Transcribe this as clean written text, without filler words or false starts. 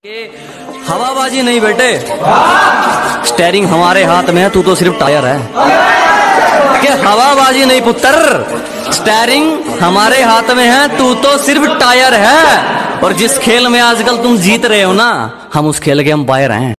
हवाबाजी नहीं बेटे, स्टेयरिंग हमारे हाथ में है, तू तो सिर्फ टायर है। कि हवाबाजी नहीं पुत्र, स्टेयरिंग हमारे हाथ में है, तू तो सिर्फ टायर है। और जिस खेल में आजकल तुम जीत रहे हो ना, हम उस खेल के अंपायर हैं।